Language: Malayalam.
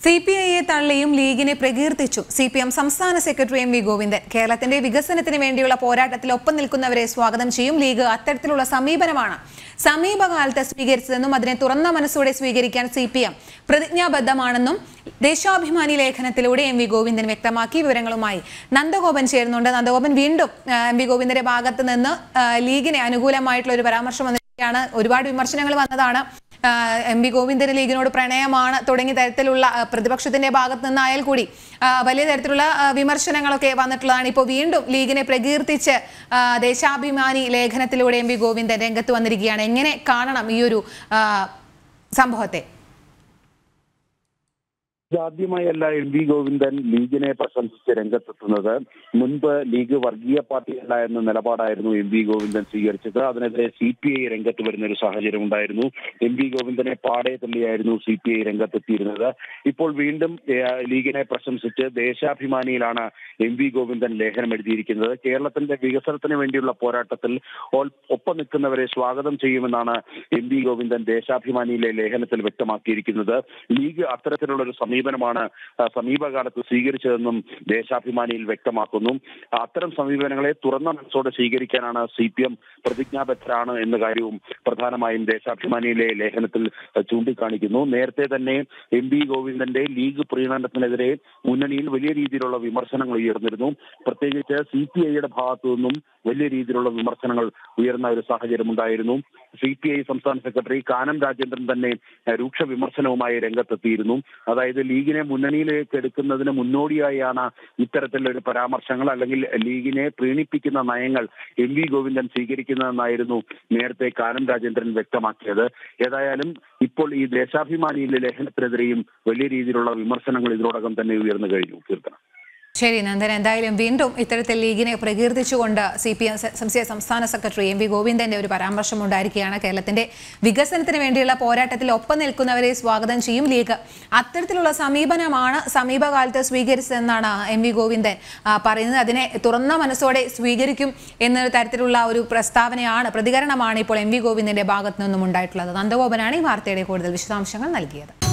CPIയെ തള്ളിയും ലീഗിനെ പ്രകീർത്തിച്ചു CPM സംസ്ഥാന സെക്രട്ടറി എം വി ഗോവിന്ദൻ. കേരളത്തിന്റെ വികസനത്തിന് വേണ്ടിയുള്ള പോരാട്ടത്തിൽ ഒപ്പം നിൽക്കുന്നവരെ സ്വാഗതം ചെയ്യും. ലീഗ് അത്തരത്തിലുള്ള സമീപനമാണ് സമീപകാലത്ത് സ്വീകരിച്ചതെന്നും അതിനെ തുറന്ന മനസ്സോടെ സ്വീകരിക്കാൻ CPM പ്രതിജ്ഞാബദ്ധമാണെന്നും ദേശാഭിമാനി ലേഖനത്തിലൂടെ എം വി ഗോവിന്ദൻ വ്യക്തമാക്കി. വിവരങ്ങളുമായി നന്ദഗോപൻ ചേരുന്നുണ്ട്. നന്ദഗോപൻ, വീണ്ടും എം വി ഗോവിന്ദന്റെ ഭാഗത്ത് നിന്ന് ലീഗിനെ അനുകൂലമായിട്ടുള്ള ഒരു പരാമർശം വന്നിരിക്കുകയാണ്. ഒരുപാട് വിമർശനങ്ങൾ വന്നതാണ്. എം വി ഗോവിന്ദന് ലീഗിനോട് പ്രണയമാണ് തുടങ്ങിയ തരത്തിലുള്ള പ്രതിപക്ഷത്തിന്റെ ഭാഗത്ത് നിന്നായാൽ കൂടി വലിയ തരത്തിലുള്ള വിമർശനങ്ങളൊക്കെ വന്നിട്ടുള്ളതാണ്. ഇപ്പോൾ വീണ്ടും ലീഗിനെ പ്രകീർത്തിച്ച് ദേശാഭിമാനി ലേഖനത്തിലൂടെ എം വി ഗോവിന്ദൻ രംഗത്ത് വന്നിരിക്കുകയാണ്. എങ്ങനെ കാണണം ഈ ഒരു സംഭവത്തെ? ആദ്യമായല്ല എം വി ഗോവിന്ദൻ ലീഗിനെ പ്രശംസിച്ച് രംഗത്തെത്തുന്നത്. മുൻപ് ലീഗ് വർഗീയ പാർട്ടിയല്ല എന്ന നിലപാടായിരുന്നു എം വി ഗോവിന്ദൻ സ്വീകരിച്ചത്. അതിനെതിരെ CPI രംഗത്ത് വരുന്ന ഒരു സാഹചര്യം ഉണ്ടായിരുന്നു. എം വി ഗോവിന്ദനെ പാടെ തള്ളിയായിരുന്നു CPI രംഗത്തെത്തിയിരുന്നത്. ഇപ്പോൾ വീണ്ടും ലീഗിനെ പ്രശംസിച്ച് ദേശാഭിമാനിയിലാണ് എം വി ഗോവിന്ദൻ ലേഖനം എഴുതിയിരിക്കുന്നത്. കേരളത്തിന്റെ വികസനത്തിന് വേണ്ടിയുള്ള പോരാട്ടത്തിൽ ഒപ്പം നിൽക്കുന്നവരെ സ്വാഗതം ചെയ്യുമെന്നാണ് എം വി ഗോവിന്ദൻ ദേശാഭിമാനിയിലെ ലേഖനത്തിൽ വ്യക്തമാക്കിയിരിക്കുന്നത്. ലീഗ് അത്തരത്തിലുള്ള ഒരു സമീപനമാണ് സമീപകാലത്ത് സ്വീകരിച്ചതെന്നും ദേശാഭിമാനിയിൽ വ്യക്തമാക്കുന്നു. അത്തരം സമീപനങ്ങളെ തുറന്ന മനസ്സോടെ സ്വീകരിക്കാനാണ് CPM പ്രതിജ്ഞാബദ്ധരാണ് എന്ന കാര്യവും പ്രധാനമായും ദേശാഭിമാനിയിലെ ലേഖനത്തിൽ ചൂണ്ടിക്കാണിക്കുന്നു. നേരത്തെ തന്നെ എം വി ഗോവിന്ദന്റെ ലീഗ് പ്രീണനത്തിനെതിരെ മുന്നണിയിൽ വലിയ രീതിയിലുള്ള വിമർശനങ്ങൾ ഉയർന്നിരുന്നു. പ്രത്യേകിച്ച് CPIയുടെ ഭാഗത്തു നിന്നും വലിയ രീതിയിലുള്ള വിമർശനങ്ങൾ ഉയർന്ന ഒരു സാഹചര്യം ഉണ്ടായിരുന്നു. CPI സംസ്ഥാന സെക്രട്ടറി കാനം രാജേന്ദ്രൻ തന്നെ രൂക്ഷ വിമർശനവുമായി രംഗത്തെത്തിയിരുന്നു. അതായത് ലീഗിനെ മുന്നണിയിലേക്ക് എടുക്കുന്നതിന് മുന്നോടിയായാണ് ഇത്തരത്തിലൊരു പരാമർശങ്ങൾ അല്ലെങ്കിൽ ലീഗിനെ പ്രീണിപ്പിക്കുന്ന നയങ്ങൾ എം വി ഗോവിന്ദൻ സ്വീകരിക്കുന്നതെന്നായിരുന്നു നേരത്തെ കാനം രാജേന്ദ്രൻ വ്യക്തമാക്കിയത്. ഏതായാലും ഇപ്പോൾ ഈ ദേശാഭിമാനിയിലെ ലേഖനത്തിനെതിരെയും വലിയ രീതിയിലുള്ള വിമർശനങ്ങൾ ഇതിനോടകം തന്നെ ഉയർന്നു കഴിഞ്ഞു. കീർത്തന. ശരി നന്ദൻ, എന്തായാലും വീണ്ടും ഇത്തരത്തിൽ ലീഗിനെ പ്രകീർത്തിച്ചുകൊണ്ട് CPM സംസ്ഥാന സെക്രട്ടറി എം വി ഗോവിന്ദന്റെ ഒരു പരാമർശം ഉണ്ടായിരിക്കുകയാണ്. കേരളത്തിന്റെ വികസനത്തിന് വേണ്ടിയുള്ള പോരാട്ടത്തിൽ ഒപ്പം നിൽക്കുന്നവരെ സ്വാഗതം ചെയ്യും. ലീഗ് അത്തരത്തിലുള്ള സമീപനമാണ് സമീപകാലത്ത് സ്വീകരിച്ചതെന്നാണ് എം വി ഗോവിന്ദൻ പറയുന്നത്. അതിനെ തുറന്ന മനസ്സോടെ സ്വീകരിക്കും എന്ന തരത്തിലുള്ള ഒരു പ്രസ്താവനയാണ്, പ്രതികരണമാണ് ഇപ്പോൾ എം വി ഗോവിന്ദന്റെ ഭാഗത്തു നിന്നും ഉണ്ടായിട്ടുള്ളത്. നന്ദഗോപനാണ് ഈ വാർത്തയുടെ കൂടുതൽ വിശദാംശങ്ങൾ നൽകിയത്.